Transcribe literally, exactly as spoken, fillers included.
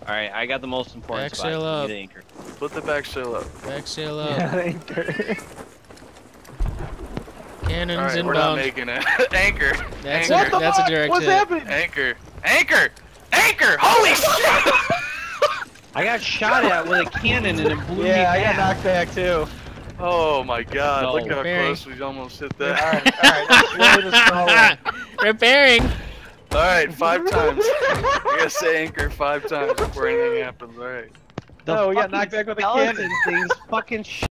Alright, I got the most important Back spot. sail up. Need anchor. Put the back sail up. Back sail up. Yeah, anchor. Cannons All right, inbound. we're not making it. Anchor. That's Anchor. a, that's a direct What's hit. happening? Anchor. Anchor. Anchor. Holy shit! I got shot at with a cannon and it blew me Yeah, I got back. knocked back too. Oh my god, No. look how Repairing. close we almost hit that. Alright, alright. Really the small one. Repairing. Alright, five times. I gotta say anchor five times before anything happens, alright. The No, we got fucking knocked back with a skeleton cannon. thing's fucking